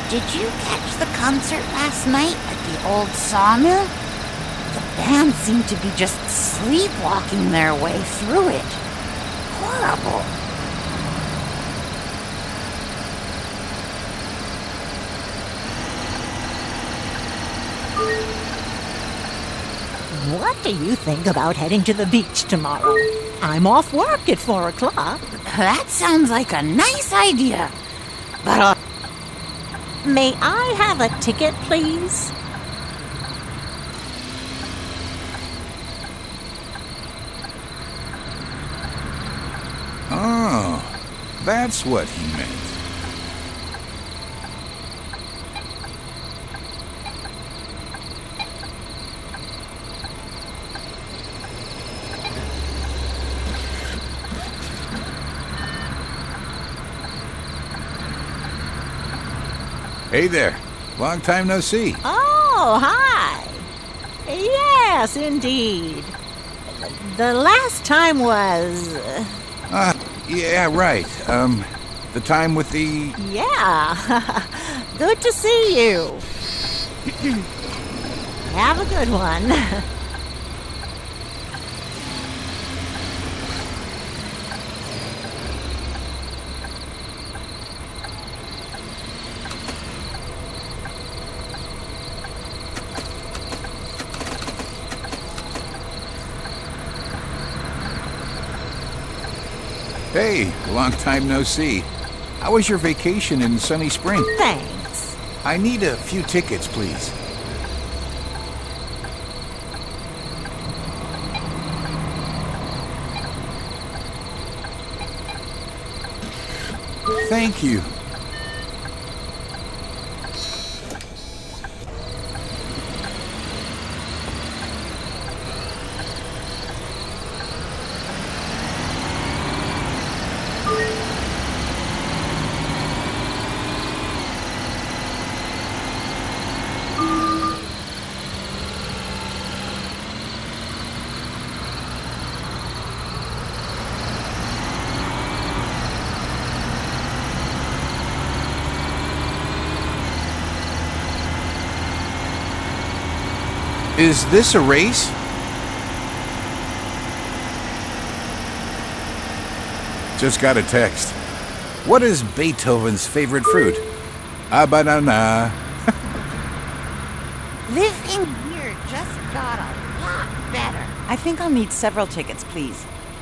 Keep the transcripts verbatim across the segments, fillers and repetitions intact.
Did you catch the concert last night at the old sawmill? The band seemed to be just sleepwalking their way through it. Horrible. What do you think about heading to the beach tomorrow? I'm off work at four o'clock. That sounds like a nice idea. But uh, May I have a ticket, please? Oh, that's what he meant. Hey there. Long time no see. Oh, hi. Yes, indeed. The last time was... uh, Ah, yeah, right. Um, the time with the... Yeah. Good to see you. Have a good one. Hey, long time no see. How was your vacation in Sunny Spring? Thanks. I need a few tickets, please. Thank you. Is this a race? Just got a text. What is Beethoven's favorite fruit? A banana. living here just got a lot better. I think I'll need several tickets, please.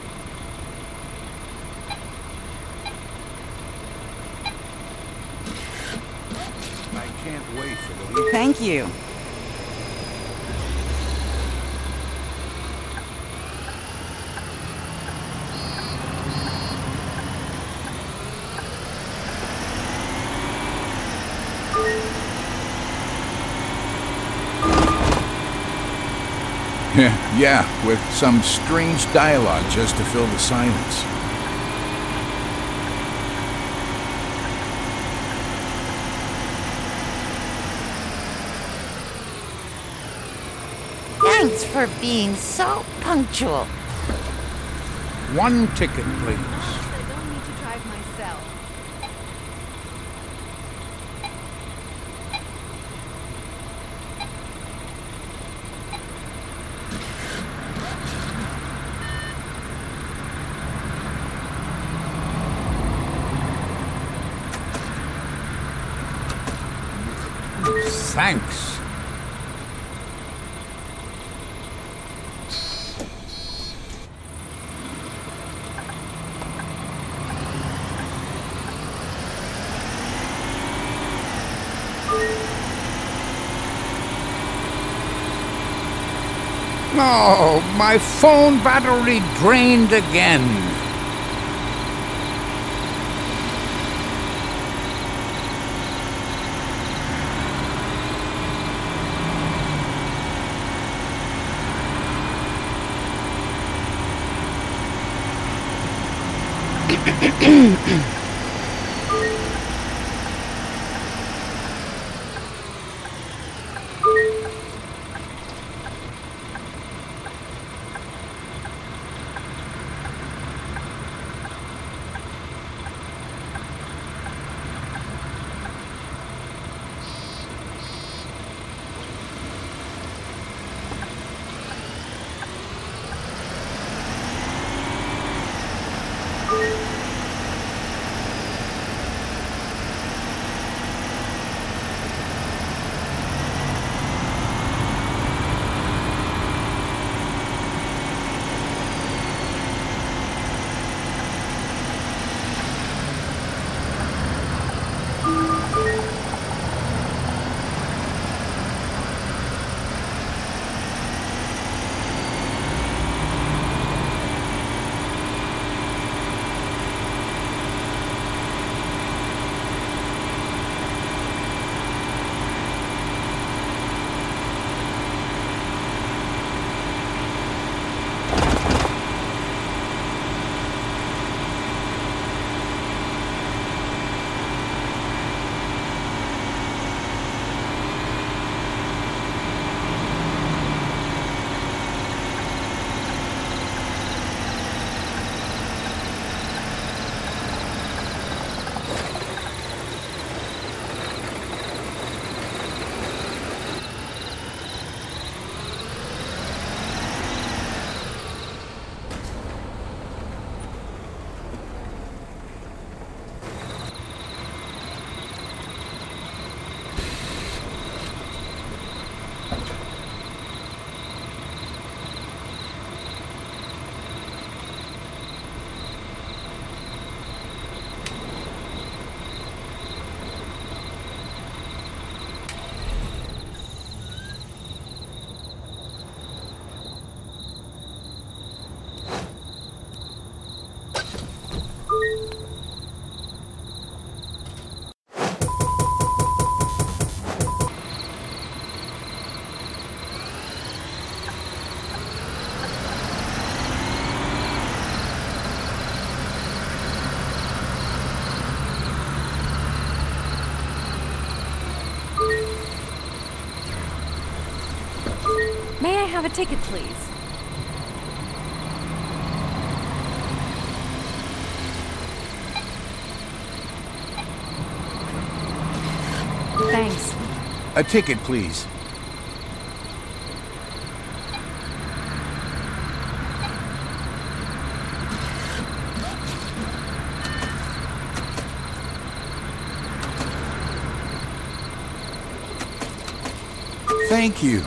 I can't wait for the weekend. Thank you. Yeah, with some strange dialogue just to fill the silence. Thanks for being so punctual. One ticket, please. I don't need to drive myself. Thanks. Oh, my phone battery drained again. have a ticket, please? Thanks. A ticket, please. Thank you.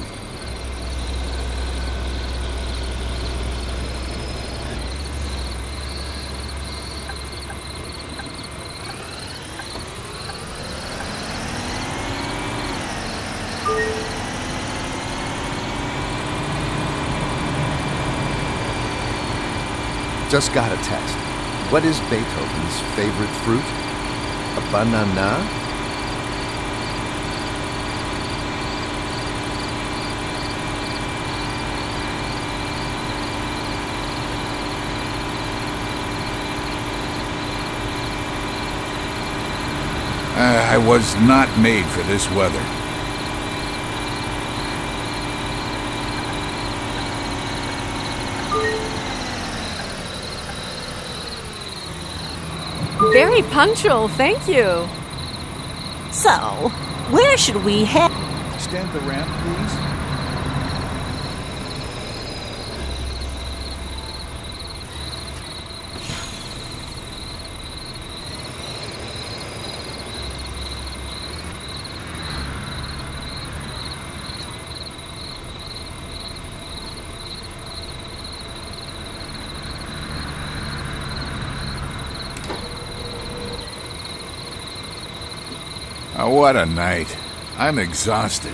Just got a text. What is Beethoven's favorite fruit? A banana? Uh, I was not made for this weather. Very punctual, thank you. So, where should we head? Stand the ramp, please. Oh, what a night. I'm exhausted.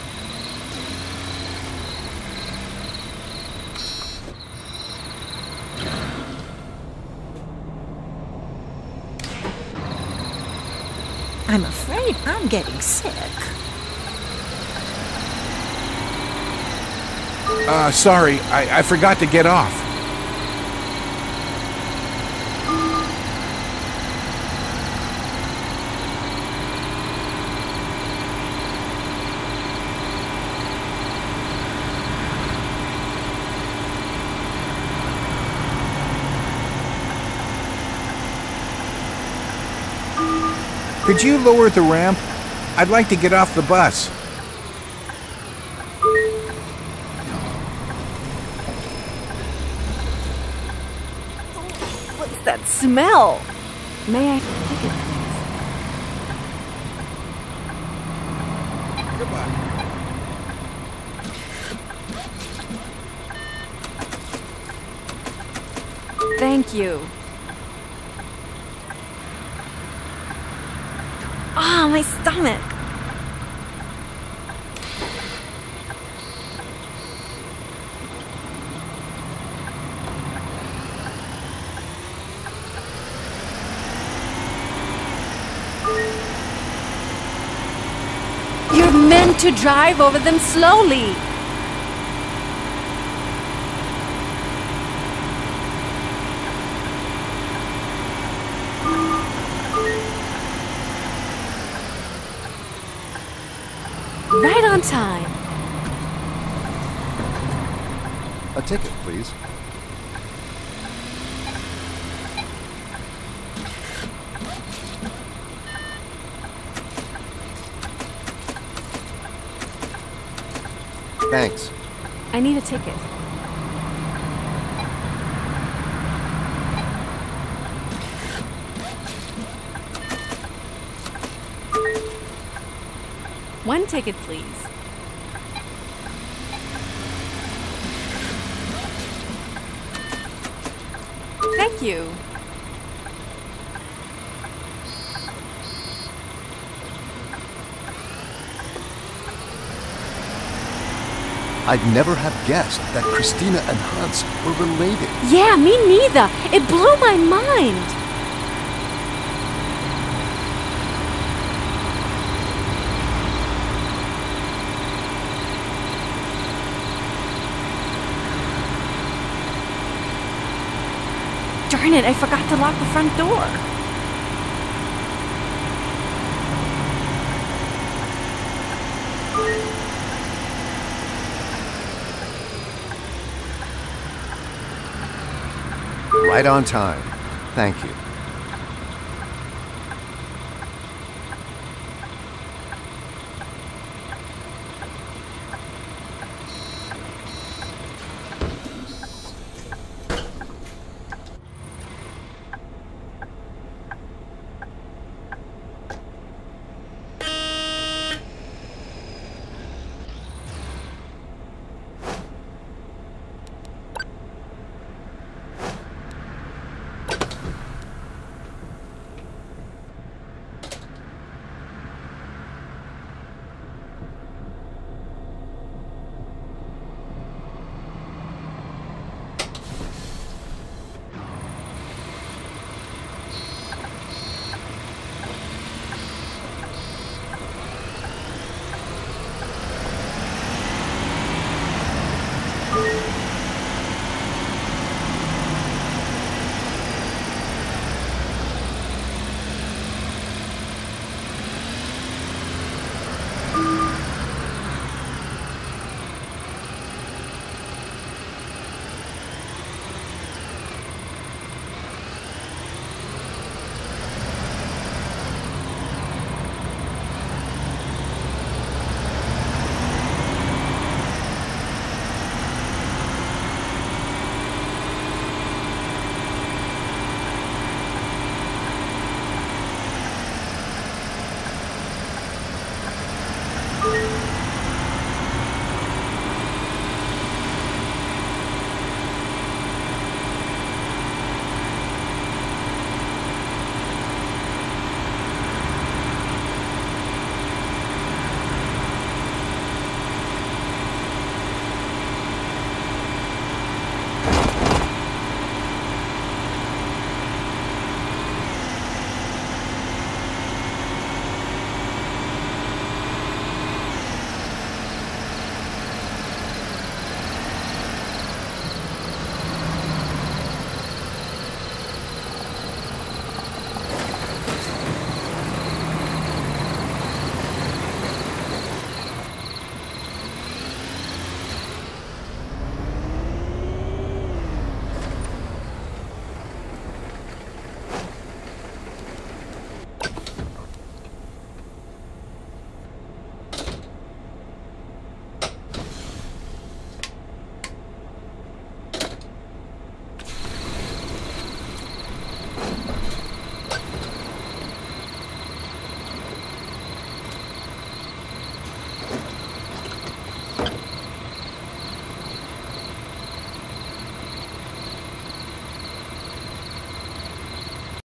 I'm afraid I'm getting sick. Uh, sorry, I, I forgot to get off. Could you lower the ramp? I'd like to get off the bus. What's that smell? May I have a ticket, please? Goodbye. Thank you. Ah, my stomach. You're meant to drive over them slowly. Right on time. A ticket, please. Thanks. I need a ticket. One ticket, please. Thank you. I'd never have guessed that Christina and Hans were related. Yeah, me neither. It blew my mind. Darn it, I forgot to lock the front door. Right on time. Thank you.